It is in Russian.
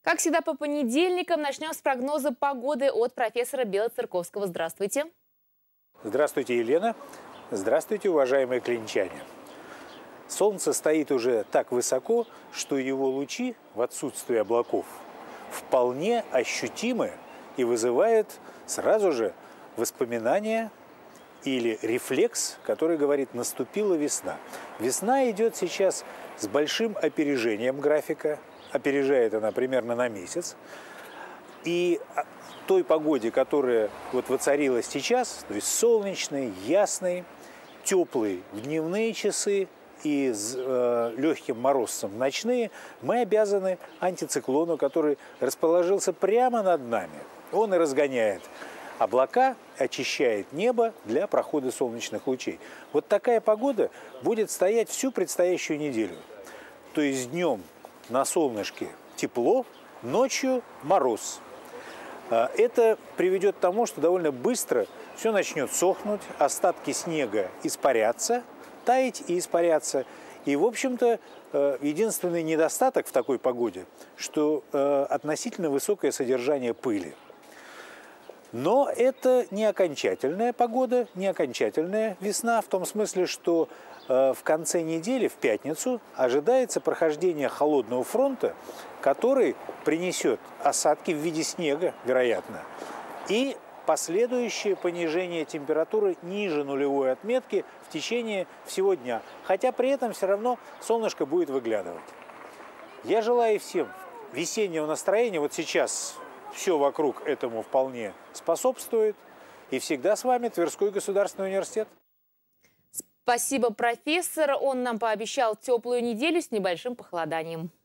Как всегда, по понедельникам начнем с прогноза погоды от профессора Белоцерковского. Здравствуйте. Здравствуйте, Елена. Здравствуйте, уважаемые клинчане. Солнце стоит уже так высоко, что его лучи в отсутствии облаков вполне ощутимы и вызывают сразу же воспоминания или рефлекс, который говорит: наступила весна. Весна идет сейчас с большим опережением графика. Опережает она примерно на месяц. И той погоде, которая вот воцарилась сейчас, то есть солнечной, ясной, теплой в дневные часы и с легким морозцем в ночные, мы обязаны антициклону, который расположился прямо над нами. Он и разгоняет облака, очищает небо для прохода солнечных лучей. Вот такая погода будет стоять всю предстоящую неделю. То есть днем на солнышке тепло, ночью мороз. Это приведет к тому, что довольно быстро все начнет сохнуть, остатки снега испарятся, таять и испаряться. И, в общем-то, единственный недостаток в такой погоде, что относительно высокое содержание пыли. Но это не окончательная погода, не окончательная весна, в том смысле, что в конце недели, в пятницу, ожидается прохождение холодного фронта, который принесет осадки в виде снега, вероятно, и последующее понижение температуры ниже нулевой отметки в течение всего дня. Хотя при этом все равно солнышко будет выглядывать. Я желаю всем весеннего настроения. Вот сейчас все вокруг этому вполне способствует. И всегда с вами Тверской государственный университет. Спасибо, профессор. Он нам пообещал теплую неделю с небольшим похолоданием.